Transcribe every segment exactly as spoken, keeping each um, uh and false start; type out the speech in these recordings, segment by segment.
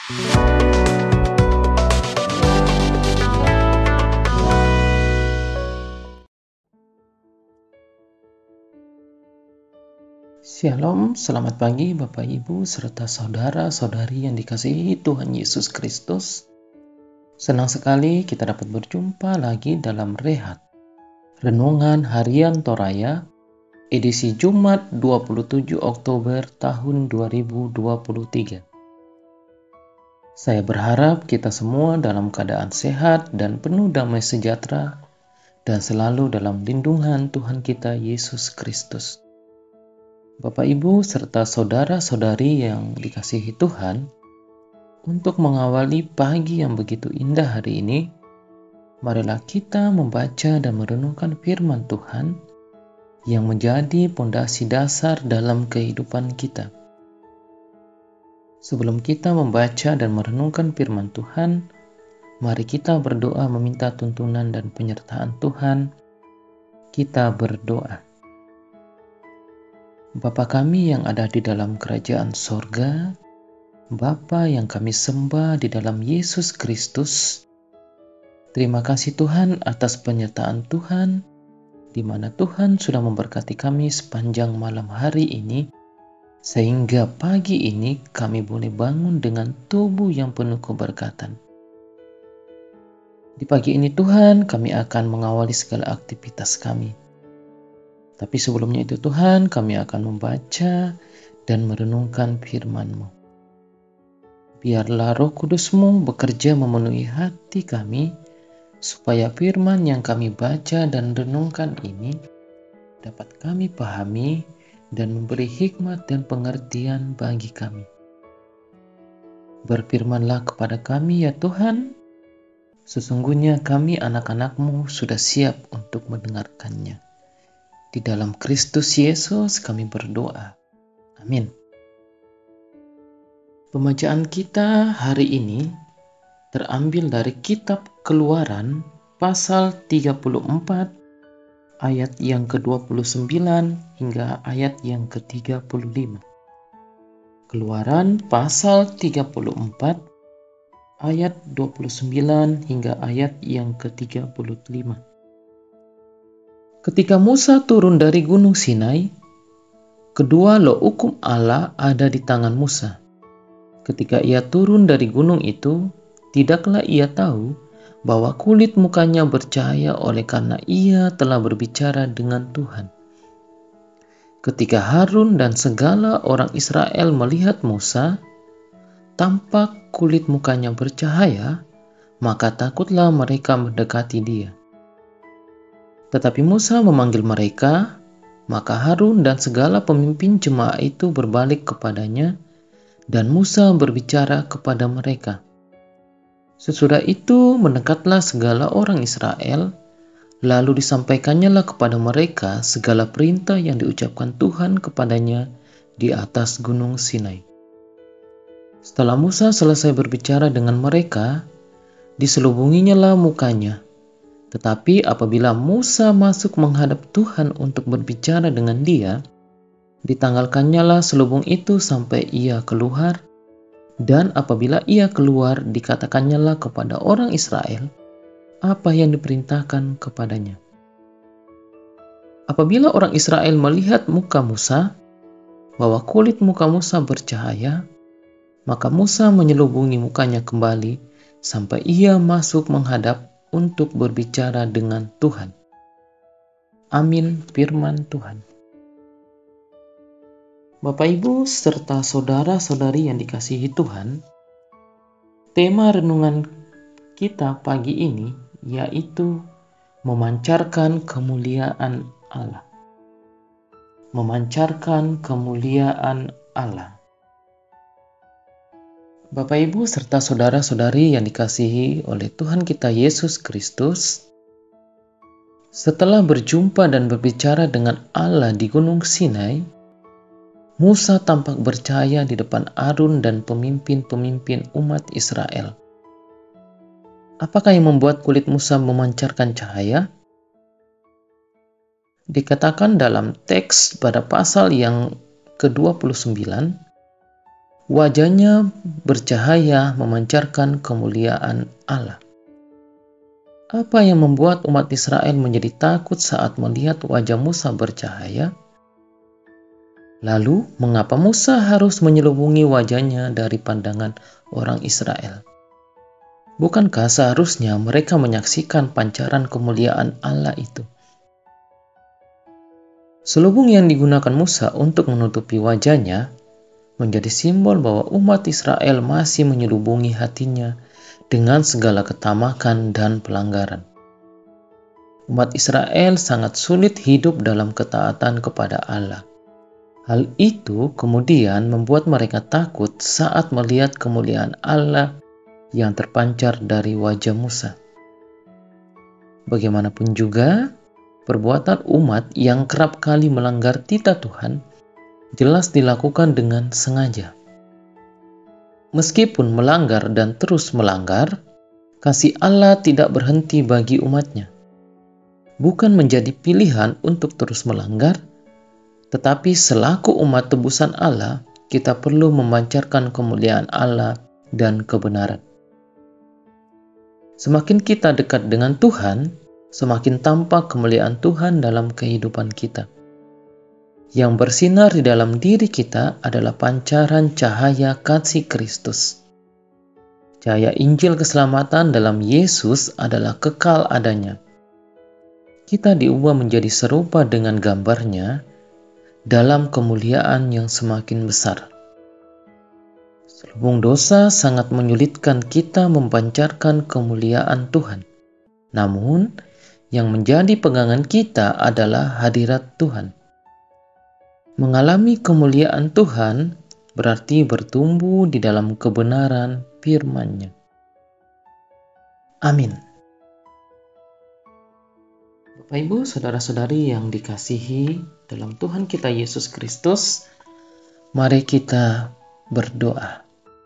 Shalom, selamat pagi Bapak Ibu serta saudara-saudari yang dikasihi Tuhan Yesus Kristus. Senang sekali kita dapat berjumpa lagi dalam Rehat, Renungan Harian Toraya, edisi Jumat dua puluh tujuh Oktober tahun dua ribu dua puluh tiga. Saya berharap kita semua dalam keadaan sehat dan penuh damai sejahtera dan selalu dalam lindungan Tuhan kita Yesus Kristus. Bapak, Ibu, serta saudara-saudari yang dikasihi Tuhan, untuk mengawali pagi yang begitu indah hari ini, marilah kita membaca dan merenungkan firman Tuhan yang menjadi pondasi dasar dalam kehidupan kita. Sebelum kita membaca dan merenungkan firman Tuhan, mari kita berdoa meminta tuntunan dan penyertaan Tuhan. Kita berdoa. Bapa kami yang ada di dalam kerajaan sorga, Bapa yang kami sembah di dalam Yesus Kristus, terima kasih Tuhan atas penyertaan Tuhan, di mana Tuhan sudah memberkati kami sepanjang malam hari ini, sehingga pagi ini kami boleh bangun dengan tubuh yang penuh keberkatan. Di pagi ini Tuhan, kami akan mengawali segala aktivitas kami. Tapi sebelumnya itu Tuhan, kami akan membaca dan merenungkan firman-Mu. Biarlah Roh Kudus-Mu bekerja memenuhi hati kami, supaya firman yang kami baca dan renungkan ini dapat kami pahami dan memberi hikmat dan pengertian bagi kami. Berfirmanlah kepada kami ya Tuhan, sesungguhnya kami anak-anak-Mu sudah siap untuk mendengarkannya. Di dalam Kristus Yesus kami berdoa. Amin. Pembacaan kita hari ini terambil dari kitab Keluaran pasal tiga puluh empat ayat yang ke dua puluh sembilan hingga ayat yang ke tiga puluh lima. Keluaran pasal tiga puluh empat ayat dua puluh sembilan hingga ayat yang ke tiga puluh lima. Ketika Musa turun dari gunung Sinai, kedua loh hukum Allah ada di tangan Musa. Ketika ia turun dari gunung itu, tidaklah ia tahu bahwa kulit mukanya bercahaya oleh karena ia telah berbicara dengan Tuhan. Ketika Harun dan segala orang Israel melihat Musa, tampak kulit mukanya bercahaya, maka takutlah mereka mendekati dia. Tetapi Musa memanggil mereka, maka Harun dan segala pemimpin jemaah itu berbalik kepadanya, dan Musa berbicara kepada mereka. Sesudah itu mendekatlah segala orang Israel, lalu disampaikannya kepada mereka segala perintah yang diucapkan Tuhan kepadanya di atas gunung Sinai. Setelah Musa selesai berbicara dengan mereka, diselubunginya mukanya. Tetapi apabila Musa masuk menghadap Tuhan untuk berbicara dengan dia, ditanggalkannya selubung itu sampai ia keluar, dan apabila ia keluar, dikatakannya kepada orang Israel apa yang diperintahkan kepadanya. Apabila orang Israel melihat muka Musa, bahwa kulit muka Musa bercahaya, maka Musa menyelubungi mukanya kembali sampai ia masuk menghadap untuk berbicara dengan Tuhan. Amin, firman Tuhan. Bapak, Ibu, serta saudara-saudari yang dikasihi Tuhan, tema renungan kita pagi ini yaitu memancarkan kemuliaan Allah. Memancarkan kemuliaan Allah. Bapak, Ibu, serta saudara-saudari yang dikasihi oleh Tuhan kita Yesus Kristus, setelah berjumpa dan berbicara dengan Allah di Gunung Sinai, Musa tampak bercahaya di depan Harun dan pemimpin-pemimpin umat Israel. Apakah yang membuat kulit Musa memancarkan cahaya? Dikatakan dalam teks pada pasal yang ke dua puluh sembilan, wajahnya bercahaya memancarkan kemuliaan Allah. Apa yang membuat umat Israel menjadi takut saat melihat wajah Musa bercahaya? Lalu, mengapa Musa harus menyelubungi wajahnya dari pandangan orang Israel? Bukankah seharusnya mereka menyaksikan pancaran kemuliaan Allah itu? Selubung yang digunakan Musa untuk menutupi wajahnya menjadi simbol bahwa umat Israel masih menyelubungi hatinya dengan segala ketamakan dan pelanggaran. Umat Israel sangat sulit hidup dalam ketaatan kepada Allah. Hal itu kemudian membuat mereka takut saat melihat kemuliaan Allah yang terpancar dari wajah Musa. Bagaimanapun juga, perbuatan umat yang kerap kali melanggar titah Tuhan jelas dilakukan dengan sengaja. Meskipun melanggar dan terus melanggar, kasih Allah tidak berhenti bagi umatnya. Bukan menjadi pilihan untuk terus melanggar, tetapi selaku umat tebusan Allah, kita perlu memancarkan kemuliaan Allah dan kebenaran. Semakin kita dekat dengan Tuhan, semakin tampak kemuliaan Tuhan dalam kehidupan kita. Yang bersinar di dalam diri kita adalah pancaran cahaya kasih Kristus. Cahaya Injil keselamatan dalam Yesus adalah kekal adanya. Kita diubah menjadi serupa dengan gambarnya dalam kemuliaan yang semakin besar. Selubung dosa sangat menyulitkan kita memancarkan kemuliaan Tuhan. Namun, yang menjadi pegangan kita adalah hadirat Tuhan. Mengalami kemuliaan Tuhan berarti bertumbuh di dalam kebenaran firman-Nya. Amin. Bapak, Ibu, saudara-saudari yang dikasihi dalam Tuhan kita Yesus Kristus, mari kita berdoa.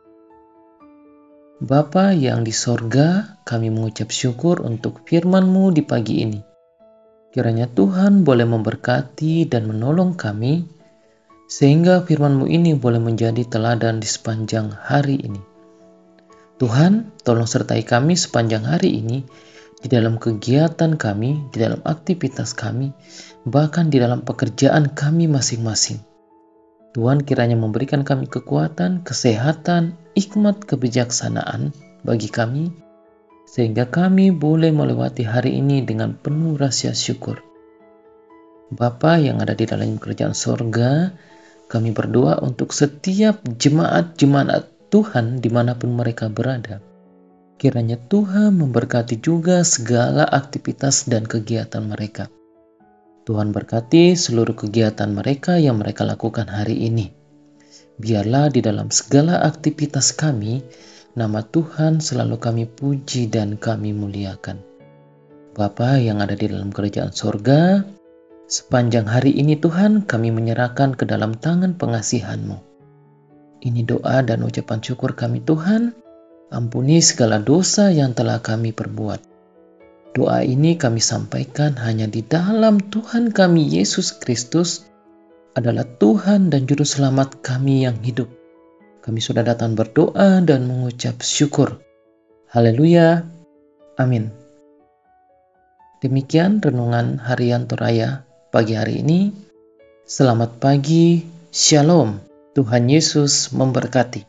Bapa yang di sorga, kami mengucap syukur untuk firman-Mu di pagi ini. Kiranya Tuhan boleh memberkati dan menolong kami, sehingga firman-Mu ini boleh menjadi teladan di sepanjang hari ini. Tuhan, tolong sertai kami sepanjang hari ini, di dalam kegiatan kami, di dalam aktivitas kami, bahkan di dalam pekerjaan kami masing-masing. Tuhan kiranya memberikan kami kekuatan, kesehatan, hikmat, kebijaksanaan bagi kami, sehingga kami boleh melewati hari ini dengan penuh rasa syukur. Bapa yang ada di dalam kerajaan sorga, kami berdoa untuk setiap jemaat-jemaat Tuhan dimanapun mereka berada. Kiranya Tuhan memberkati juga segala aktivitas dan kegiatan mereka. Tuhan berkati seluruh kegiatan mereka yang mereka lakukan hari ini. Biarlah di dalam segala aktivitas kami, nama Tuhan selalu kami puji dan kami muliakan. Bapa yang ada di dalam kerajaan sorga, sepanjang hari ini Tuhan kami menyerahkan ke dalam tangan pengasihan-Mu. Ini doa dan ucapan syukur kami Tuhan, ampuni segala dosa yang telah kami perbuat. Doa ini kami sampaikan hanya di dalam Tuhan kami Yesus Kristus adalah Tuhan dan Juru Selamat kami yang hidup. Kami sudah datang berdoa dan mengucap syukur. Haleluya. Amin. Demikian renungan harian Toraya pagi hari ini. Selamat pagi, Shalom. Tuhan Yesus memberkati.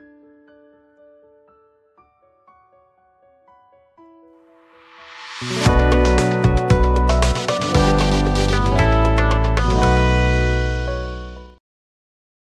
Thank you.